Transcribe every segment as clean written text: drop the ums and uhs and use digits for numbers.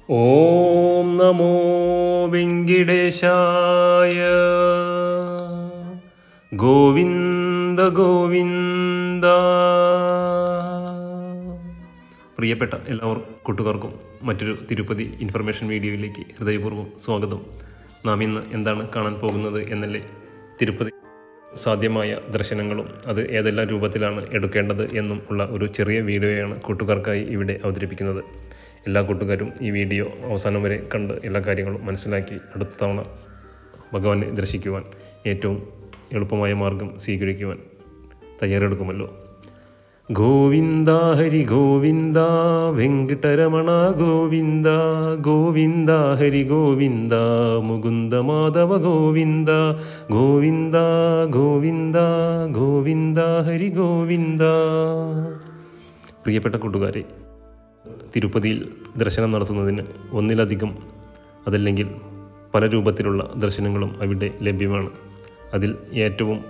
ഓം നമോ വെങ്കിടേശായ. ഗോവിന്ദ ഗോവിന്ദ. പ്രിയപ്പെട്ട എല്ലാവർക്കും കൂട്ടുകാർക്കും മറ്റൊരു തിരുപ്പതി ഇൻഫർമേഷൻ വീഡിയോയിലേക്ക് ഹൃദയപൂർവ്വം സ്വാഗതം. നാം ഇന്ന് എന്താണ് കാണാൻ പോകുന്നത് എന്നല്ലേ, തിരുപ്പതി സാധ്യമായ ദർശനങ്ങളും അത് ഏതെല്ലാം രൂപത്തിലാണ് എടുക്കേണ്ടത് എന്നും ഉള്ള ഒരു ചെറിയ വീഡിയോയാണ് കൂട്ടുകാർക്കായി ഇവിടെ അവതരിപ്പിക്കുന്നത്. എല്ലാ കൂട്ടുകാരും ഈ വീഡിയോ അവസാനം വരെ കണ്ട് എല്ലാ കാര്യങ്ങളും മനസ്സിലാക്കി അടുത്ത തവണ ഭഗവാനെ ദർശിക്കുവാൻ ഏറ്റവും എളുപ്പമായ മാർഗം സ്വീകരിക്കുവാൻ തയ്യാറെടുക്കുമല്ലോ. ഗോവിന്ദ ഹരി ഗോവിന്ദ വെങ്കിട്ടരമണ ഗോവിന്ദ, ഗോവിന്ദ ഹരി ഗോവിന്ദ മുകുന്ദ മാധവ ഗോവിന്ദ, ഗോവിന്ദ ഗോവിന്ദ ഗോവിന്ദ ഹരി ഗോവിന്ദ. പ്രിയപ്പെട്ട കൂട്ടുകാരെ, തിരുപ്പതിയിൽ ദർശനം നടത്തുന്നതിന് ഒന്നിലധികം അതല്ലെങ്കിൽ പല രൂപത്തിലുള്ള ദർശനങ്ങളും അവിടെ ലഭ്യമാണ്. അതിൽ ഏറ്റവും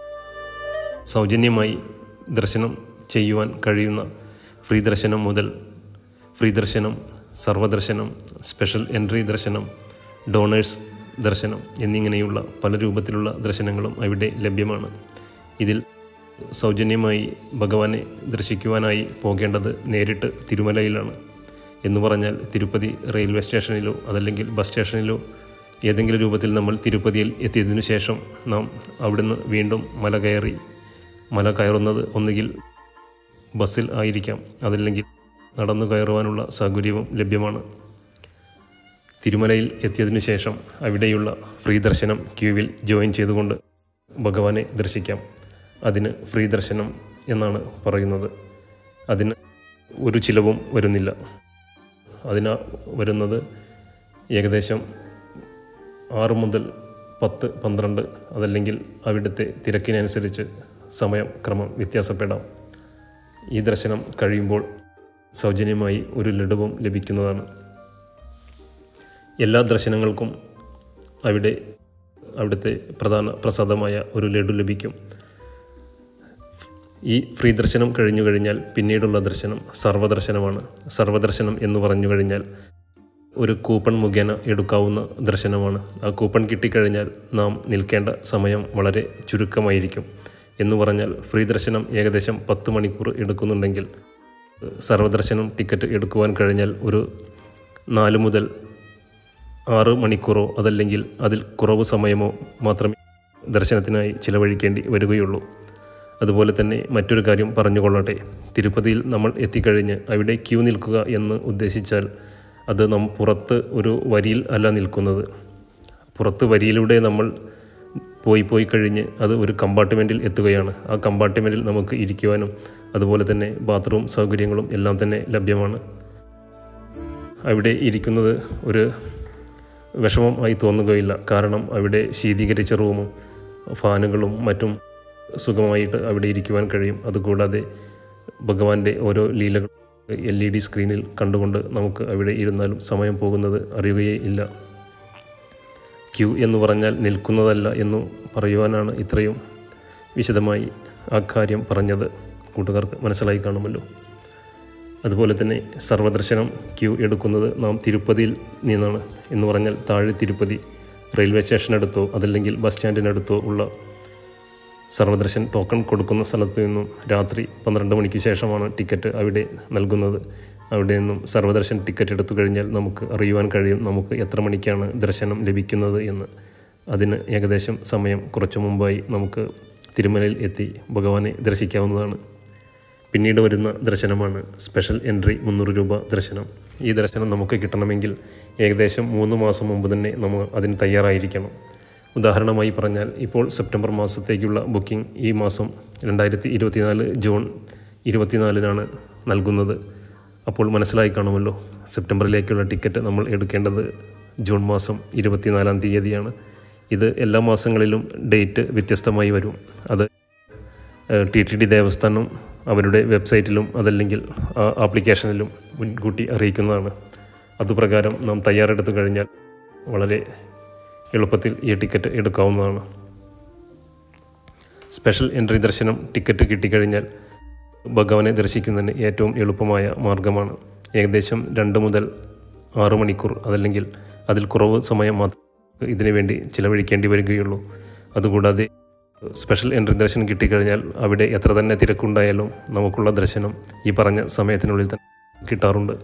സൗജന്യമായി ദർശനം ചെയ്യുവാൻ കഴിയുന്ന ഫ്രീ ദർശനം മുതൽ ഫ്രീ ദർശനം, സർവദർശനം, സ്പെഷ്യൽ എൻട്രി ദർശനം, ഡോണേഴ്സ് ദർശനം എന്നിങ്ങനെയുള്ള പല രൂപത്തിലുള്ള ദർശനങ്ങളും അവിടെ ലഭ്യമാണ്. ഇതിൽ സൗജന്യമായി ഭഗവാനെ ദർശിക്കുവാനായി പോകേണ്ടത് നേരിട്ട് തിരുമലയിലാണ്. എന്ന് പറഞ്ഞാൽ തിരുപ്പതി റെയിൽവേ സ്റ്റേഷനിലോ അതല്ലെങ്കിൽ ബസ് സ്റ്റേഷനിലോ ഏതെങ്കിലും രൂപത്തിൽ നമ്മൾ തിരുപ്പതിയിൽ എത്തിയതിനു ശേഷം നാം അവിടുന്ന് വീണ്ടും മല കയറുന്നത് ഒന്നുകിൽ ബസ്സിൽ ആയിരിക്കാം, അതല്ലെങ്കിൽ നടന്നു കയറുവാനുള്ള സൗകര്യവും ലഭ്യമാണ്. തിരുമലയിൽ എത്തിയതിനു ശേഷം അവിടെയുള്ള ഫ്രീ ദർശനം ക്യൂവിൽ ജോയിൻ ചെയ്തുകൊണ്ട് ഭഗവാനെ ദർശിക്കാം. അതിന് ഫ്രീ ദർശനം എന്നാണ് പറയുന്നത്. അതിന് ഒരു ചിലവും വരുന്നില്ല. അതിന് വരുന്നത് ഏകദേശം 6 മുതൽ 10-12, അതല്ലെങ്കിൽ അവിടുത്തെ തിരക്കിനനുസരിച്ച് സമയം ക്രമം വ്യത്യാസപ്പെടാം. ഈ ദർശനം കഴിയുമ്പോൾ സൗജന്യമായി ഒരു ലഡുവും ലഭിക്കുന്നതാണ്. എല്ലാ ദർശനങ്ങൾക്കും അവിടുത്തെ പ്രധാന പ്രസാദമായ ഒരു ലഡു ലഭിക്കും. ഈ ഫ്രീ ദർശനം കഴിഞ്ഞു കഴിഞ്ഞാൽ പിന്നീടുള്ള ദർശനം സർവദർശനമാണ്. സർവദർശനം എന്ന് പറഞ്ഞു കഴിഞ്ഞാൽ ഒരു കൂപ്പൺ മുഖേന എടുക്കാവുന്ന ദർശനമാണ്. ആ കൂപ്പൺ കിട്ടിക്കഴിഞ്ഞാൽ നാം നിൽക്കേണ്ട സമയം വളരെ ചുരുക്കമായിരിക്കും. എന്ന് പറഞ്ഞാൽ ഫ്രീ ദർശനം ഏകദേശം 10 മണിക്കൂർ എടുക്കുന്നുണ്ടെങ്കിൽ സർവദർശനം ടിക്കറ്റ് എടുക്കുവാൻ കഴിഞ്ഞാൽ ഒരു 4 മുതൽ 6 മണിക്കൂറോ അതല്ലെങ്കിൽ അതിൽ കുറവ് സമയമോ മാത്രമേ ദർശനത്തിനായി ചിലവഴിക്കേണ്ടി വരികയുള്ളൂ. അതുപോലെ തന്നെ മറ്റൊരു കാര്യം പറഞ്ഞുകൊള്ളട്ടെ, തിരുപ്പതിയിൽ നമ്മൾ എത്തിക്കഴിഞ്ഞ് അവിടെ ക്യൂ നിൽക്കുക എന്ന് ഉദ്ദേശിച്ചാൽ അത് നാം പുറത്ത് ഒരു വരിയിൽ അല്ല നിൽക്കുന്നത്. പുറത്ത് വരിയിലൂടെ നമ്മൾ പോയി കഴിഞ്ഞ് അത് ഒരു കമ്പാർട്ട്മെൻറ്റിൽ എത്തുകയാണ്. ആ കമ്പാർട്ട്മെൻറ്റിൽ നമുക്ക് ഇരിക്കുവാനും അതുപോലെ തന്നെ ബാത്റൂം സൗകര്യങ്ങളും എല്ലാം തന്നെ ലഭ്യമാണ്. അവിടെ ഇരിക്കുന്നത് ഒരു വിഷമം ആയി തോന്നുകയില്ല. കാരണം അവിടെ ശീതീകരിച്ച റൂമും ഫാനുകളും മറ്റും സുഖമായിട്ട് അവിടെ ഇരിക്കുവാൻ കഴിയും. അതുകൂടാതെ ഭഗവാന്റെ ഓരോ ലീലകൾ LED സ്ക്രീനിൽ കണ്ടുകൊണ്ട് നമുക്ക് അവിടെ ഇരുന്നാലും സമയം പോകുന്നത് അറിയുകയേ ഇല്ല. ക്യൂ എന്ന് പറഞ്ഞാൽ നിൽക്കുന്നതല്ല എന്നു പറയുവാനാണ് ഇത്രയും വിശദമായി ആ കാര്യം പറഞ്ഞത്. കൂട്ടുകാർക്ക് മനസ്സിലായി കാണുമല്ലോ. അതുപോലെ തന്നെ സർവദർശനം ക്യൂ എടുക്കുന്നത് നാം തിരുപ്പതിയിൽ നിന്നാണ്. എന്ന് പറഞ്ഞാൽ താഴെ തിരുപ്പതി റെയിൽവേ സ്റ്റേഷനടുത്തോ അതല്ലെങ്കിൽ ബസ് സ്റ്റാൻഡിനടുത്തോ ഉള്ള സർവദർശൻ ടോക്കൺ കൊടുക്കുന്ന സ്ഥലത്തു നിന്നും രാത്രി 12 മണിക്ക് ശേഷമാണ് ടിക്കറ്റ് അവിടെ നൽകുന്നത്. അവിടെ നിന്നും സർവദർശൻ ടിക്കറ്റ് എടുത്തു കഴിഞ്ഞാൽ നമുക്ക് അറിയുവാൻ കഴിയും നമുക്ക് എത്ര മണിക്കാണ് ദർശനം ലഭിക്കുന്നത് എന്ന്. അതിന് ഏകദേശം സമയം കുറച്ചു മുമ്പായി നമുക്ക് തിരുമലയിൽ എത്തി ഭഗവാനെ ദർശിക്കാവുന്നതാണ്. പിന്നീട് വരുന്ന ദർശനമാണ് സ്പെഷ്യൽ എൻട്രി 300 രൂപ ദർശനം. ഈ ദർശനം നമുക്ക് കിട്ടണമെങ്കിൽ ഏകദേശം 3 മാസം മുമ്പ് തന്നെ നമ്മൾ അതിന് തയ്യാറായിരിക്കണം. ഉദാഹരണമായി പറഞ്ഞാൽ ഇപ്പോൾ സെപ്റ്റംബർ മാസത്തേക്കുള്ള ബുക്കിംഗ് ഈ മാസം 2024 ജൂൺ 24 നൽകുന്നത്. അപ്പോൾ മനസ്സിലായി കാണുമല്ലോ, സെപ്റ്റംബറിലേക്കുള്ള ടിക്കറ്റ് നമ്മൾ എടുക്കേണ്ടത് ജൂൺ മാസം 24 തീയതിയാണ്. ഇത് എല്ലാ മാസങ്ങളിലും ഡേറ്റ് വ്യത്യസ്തമായി വരും. അത് TTD ദേവസ്ഥാനം അവരുടെ വെബ്സൈറ്റിലും അതല്ലെങ്കിൽ ആപ്ലിക്കേഷനിലും മുൻകൂട്ടി അറിയിക്കുന്നതാണ്. അതുപ്രകാരം നാം തയ്യാറെടുത്തു കഴിഞ്ഞാൽ വളരെ എളുപ്പത്തിൽ ഈ ടിക്കറ്റ് എടുക്കാവുന്നതാണ്. സ്പെഷ്യൽ എൻട്രി ദർശനം ടിക്കറ്റ് കിട്ടിക്കഴിഞ്ഞാൽ ഭഗവാനെ ദർശിക്കുന്നതിന് ഏറ്റവും എളുപ്പമായ മാർഗമാണ്. ഏകദേശം 2 മുതൽ 6 മണിക്കൂർ അതല്ലെങ്കിൽ അതിൽ കുറവ് സമയം മാത്രം ഇതിനു വേണ്ടി ചിലവഴിക്കേണ്ടി വരികയുള്ളൂ. അതുകൂടാതെ സ്പെഷ്യൽ എൻട്രി ദർശനം കിട്ടിക്കഴിഞ്ഞാൽ അവിടെ എത്ര തന്നെ തിരക്കുണ്ടായാലും നമുക്കുള്ള ദർശനം ഈ പറഞ്ഞ സമയത്തിനുള്ളിൽ തന്നെ കിട്ടാറുണ്ട്.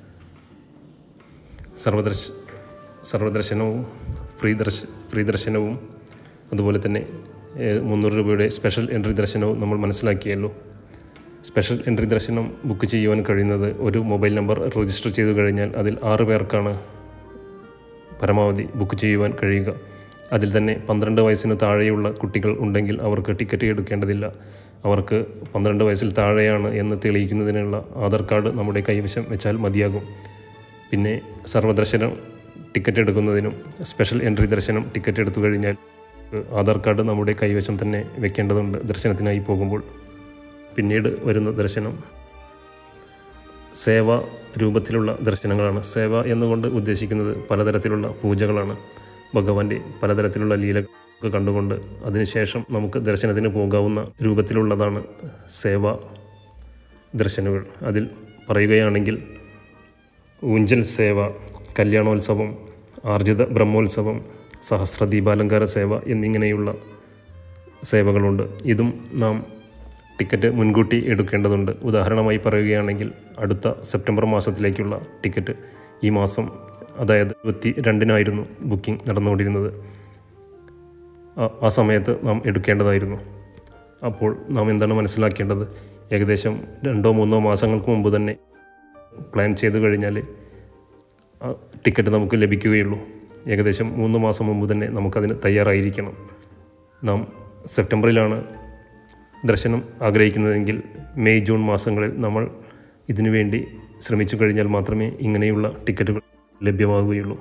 സർവദർശനവും ഫ്രീ ദർശനവും അതുപോലെ തന്നെ 300 രൂപയുടെ സ്പെഷ്യൽ എൻട്രി ദർശനവും നമ്മൾ മനസ്സിലാക്കിയല്ലോ. സ്പെഷ്യൽ എൻട്രി ദർശനം ബുക്ക് ചെയ്യുവാൻ കഴിയുന്നത് ഒരു മൊബൈൽ നമ്പർ രജിസ്റ്റർ ചെയ്തു കഴിഞ്ഞാൽ അതിൽ 6 പേർക്കാണ് പരമാവധി ബുക്ക് ചെയ്യുവാൻ കഴിയുക. അതിൽ തന്നെ 12 വയസ്സിന് താഴെയുള്ള കുട്ടികൾ ഉണ്ടെങ്കിൽ അവർക്ക് ടിക്കറ്റ് എടുക്കേണ്ടതില്ല. അവർക്ക് 12 വയസ്സിൽ താഴെയാണ് എന്ന് തെളിയിക്കുന്നതിനുള്ള ആധാർ കാർഡ് നമ്മുടെ കൈവശം വെച്ചാൽ മതിയാകും. പിന്നെ സർവദർശനം ടിക്കറ്റ് എടുക്കുന്നതിനും സ്പെഷ്യൽ എൻട്രി ദർശനം ടിക്കറ്റ് എടുത്തു കഴിഞ്ഞാൽ ആധാർ കാർഡ് നമ്മുടെ കൈവശം തന്നെ വെക്കേണ്ടതുണ്ട് ദർശനത്തിനായി പോകുമ്പോൾ. പിന്നീട് വരുന്ന ദർശനം സേവ രൂപത്തിലുള്ള ദർശനങ്ങളാണ്. സേവ എന്നുകൊണ്ട് ഉദ്ദേശിക്കുന്നത് പലതരത്തിലുള്ള പൂജകളാണ്. ഭഗവാന്റെ പലതരത്തിലുള്ള ലീലകൾ കണ്ടുകൊണ്ട് അതിനുശേഷം നമുക്ക് ദർശനത്തിന് പോകാവുന്ന രൂപത്തിലുള്ളതാണ് സേവ ദർശനങ്ങൾ. അതിൽ പറയുകയാണെങ്കിൽ ഊഞ്ചൽ സേവ, കല്യാണോത്സവം, ആർജിത ബ്രഹ്മോത്സവം, സഹസ്രദീപാലങ്കാര സേവ എന്നിങ്ങനെയുള്ള സേവകളുണ്ട്. ഇതും നാം ടിക്കറ്റ് മുൻകൂട്ടി എടുക്കേണ്ടതുണ്ട്. ഉദാഹരണമായി പറയുകയാണെങ്കിൽ അടുത്ത സെപ്റ്റംബർ മാസത്തിലേക്കുള്ള ടിക്കറ്റ് ഈ മാസം അതായത് 22-നായിരുന്നു ബുക്കിംഗ് നടന്നുകൊണ്ടിരുന്നത്. ആ സമയത്ത് നാം എടുക്കേണ്ടതായിരുന്നു. അപ്പോൾ നാം എന്താണ് മനസ്സിലാക്കേണ്ടത്? ഏകദേശം 2-3 മാസങ്ങൾക്ക് മുമ്പ് തന്നെ പ്ലാൻ ചെയ്ത് കഴിഞ്ഞാൽ ടിക്കറ്റ് നമുക്ക് ലഭിക്കുകയുള്ളൂ. ഏകദേശം 3 മാസം മുമ്പ് തന്നെ നമുക്കതിന് തയ്യാറായിരിക്കണം. നാം സെപ്റ്റംബറിലാണ് ദർശനം ആഗ്രഹിക്കുന്നതെങ്കിൽ മെയ് ജൂൺ മാസങ്ങളിൽ നമ്മൾ ഇതിനു വേണ്ടി ശ്രമിച്ചു കഴിഞ്ഞാൽ മാത്രമേ ഇങ്ങനെയുള്ള ടിക്കറ്റുകൾ ലഭ്യമാകുകയുള്ളൂ.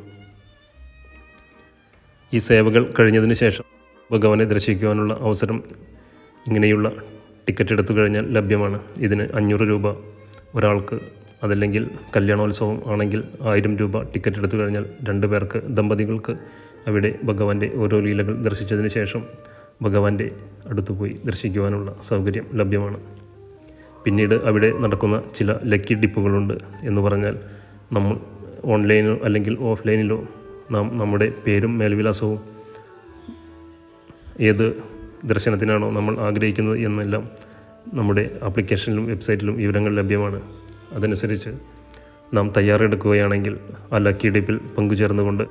ഈ സേവകൾ കഴിഞ്ഞതിന് ശേഷം ഭഗവാനെ ദർശിക്കുവാനുള്ള അവസരം ഇങ്ങനെയുള്ള ടിക്കറ്റ് എടുത്തു കഴിഞ്ഞാൽ ലഭ്യമാണ്. ഇതിന് 500 രൂപ ഒരാൾക്ക്, അതല്ലെങ്കിൽ കല്യാണോത്സവം ആണെങ്കിൽ 1000 രൂപ ടിക്കറ്റ് എടുത്തു കഴിഞ്ഞാൽ 2 പേർക്ക്, ദമ്പതികൾക്ക് അവിടെ ഭഗവാന്റെ ഓരോ ലീലകൾ ദർശിച്ചതിന് ശേഷം ഭഗവാന്റെ അടുത്ത് പോയി ദർശിക്കുവാനുള്ള സൗകര്യം ലഭ്യമാണ്. പിന്നീട് അവിടെ നടക്കുന്ന ചില ലക്കി ഡിപ്പുകളുണ്ട്. എന്ന് പറഞ്ഞാൽ നമ്മൾ ഓൺലൈനോ അല്ലെങ്കിൽ ഓഫ്ലൈനിലോ നാം നമ്മുടെ പേരും മേൽവിലാസവും ഏത് ദർശനത്തിനാണോ നമ്മൾ ആഗ്രഹിക്കുന്നത് എന്നെല്ലാം നമ്മുടെ ആപ്ലിക്കേഷനിലും വെബ്സൈറ്റിലും വിവരങ്ങൾ ലഭ്യമാണ്. അതനുസരിച്ച് നാം തയ്യാറെടുക്കുകയാണെങ്കിൽ ആ ലക്കി ഡിപ്പിൽ പങ്കുചേർന്നുകൊണ്ട്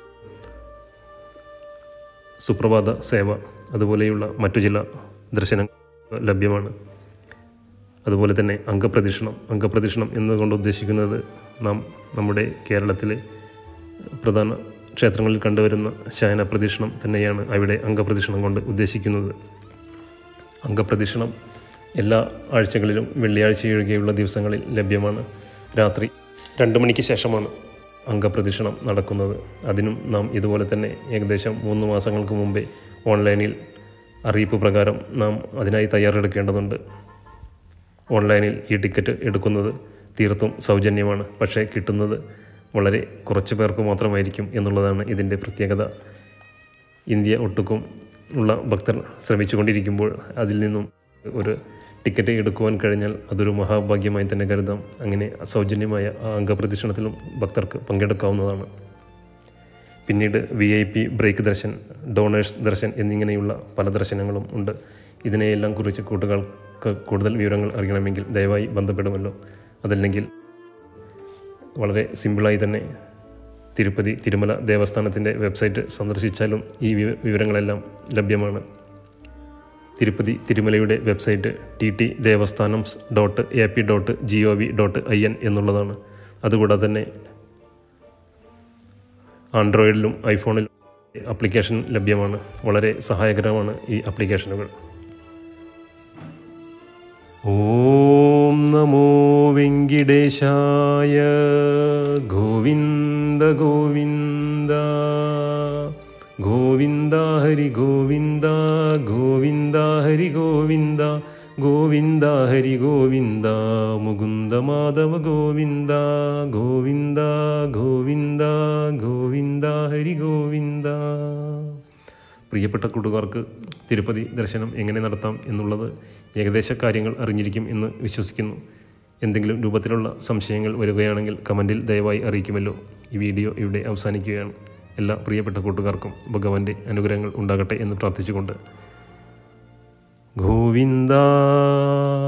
സുപ്രഭാത സേവ അതുപോലെയുള്ള മറ്റു ചില ദർശനങ്ങൾ ലഭ്യമാണ്. അതുപോലെ തന്നെ അംഗപ്രദക്ഷിണം എന്നുകൊണ്ട് ഉദ്ദേശിക്കുന്നത് നാം നമ്മുടെ കേരളത്തിലെ പ്രധാന ക്ഷേത്രങ്ങളിൽ കണ്ടുവരുന്ന ശയന പ്രദക്ഷിണം തന്നെയാണ് അവിടെ അംഗപ്രദക്ഷിണം കൊണ്ട് ഉദ്ദേശിക്കുന്നത്. അംഗപ്രദക്ഷിണം എല്ലാ ആഴ്ചകളിലും വെള്ളിയാഴ്ചയൊഴികെയുള്ള ദിവസങ്ങളിൽ ലഭ്യമാണ്. രാത്രി 2 മണിക്ക് ശേഷമാണ് അംഗപ്രദക്ഷിണം നടക്കുന്നത്. അതിനും നാം ഇതുപോലെ തന്നെ ഏകദേശം 3 മാസങ്ങൾക്ക് മുമ്പേ ഓൺലൈനിൽ അറിയിപ്പ് പ്രകാരം നാം അതിനായി തയ്യാറെടുക്കേണ്ടതുണ്ട്. ഓൺലൈനിൽ ഈ ടിക്കറ്റ് എടുക്കുന്നത് തീർത്തും സൗജന്യമാണ്. പക്ഷേ കിട്ടുന്നത് വളരെ കുറച്ച് പേർക്ക് മാത്രമായിരിക്കും എന്നുള്ളതാണ് ഇതിൻ്റെ പ്രത്യേകത. ഇന്ത്യ ഒട്ടുക്കും ഉള്ള ഭക്തർ ശ്രമിച്ചുകൊണ്ടിരിക്കുമ്പോൾ അതിൽ നിന്നും ഒരു ടിക്കറ്റ് എടുക്കുവാൻ കഴിഞ്ഞാൽ അതൊരു മഹാഭാഗ്യമായി തന്നെ കരുതാം. അങ്ങനെ സൗജന്യമായ ആ അംഗപ്രദക്ഷിണത്തിലും ഭക്തർക്ക് പങ്കെടുക്കാവുന്നതാണ്. പിന്നീട് VIP break darshan, donors darshan എന്നിങ്ങനെയുള്ള പല ദർശനങ്ങളും ഉണ്ട്. ഇതിനെയെല്ലാം കുറിച്ച് കൂട്ടുകാർക്ക് കൂടുതൽ വിവരങ്ങൾ അറിയണമെങ്കിൽ ദയവായി ബന്ധപ്പെടുമല്ലോ. അതല്ലെങ്കിൽ വളരെ സിമ്പിളായി തന്നെ തിരുമല ദേവസ്ഥാനത്തിൻ്റെ വെബ്സൈറ്റ് സന്ദർശിച്ചാലും ഈ വിവരങ്ങളെല്ലാം ലഭ്യമാണ്. തിരുമലയുടെ വെബ്സൈറ്റ് ttdevastanams.ap.gov.in എന്നുള്ളതാണ്. അതുകൂടാതെ തന്നെ ആൻഡ്രോയിഡിലും ഐഫോണിലും ആപ്ലിക്കേഷൻ ലഭ്യമാണ്. വളരെ സഹായകരമാണ് ഈ ആപ്ലിക്കേഷനുകൾ. ഓം നമോ വെങ്കിടേശായ. ഗോവിന്ദ ഗോവിന്ദ ഗോവിന്ദ ഹരി ഗോവിന്ദ ഗോവിന്ദ ഹരി ഗോവിന്ദ ഗോവിന്ദ ഹരി ഗോവിന്ദ മുകുന്ദ മാധവ ഗോവിന്ദ ഗോവിന്ദ ഗോവിന്ദ ഗോവിന്ദ ഹരി ഗോവിന്ദ. പ്രിയപ്പെട്ട കൂട്ടുകാർക്ക് തിരുപ്പതി ദർശനം എങ്ങനെ നടത്താം എന്നുള്ളത് ഏകദേശ കാര്യങ്ങൾ അറിഞ്ഞിരിക്കും എന്ന് വിശ്വസിക്കുന്നു. എന്തെങ്കിലും രൂപത്തിലുള്ള സംശയങ്ങൾ വരികയാണെങ്കിൽ കമൻറ്റിൽ ദയവായി അറിയിക്കുമല്ലോ. ഈ വീഡിയോ ഇവിടെ അവസാനിക്കുകയാണ്. എല്ലാ പ്രിയപ്പെട്ട കൂട്ടുകാർക്കും ഭഗവാന്റെ അനുഗ്രഹങ്ങൾ ഉണ്ടാകട്ടെ എന്ന് പ്രാർത്ഥിച്ചുകൊണ്ട് ഗോവിന്ദ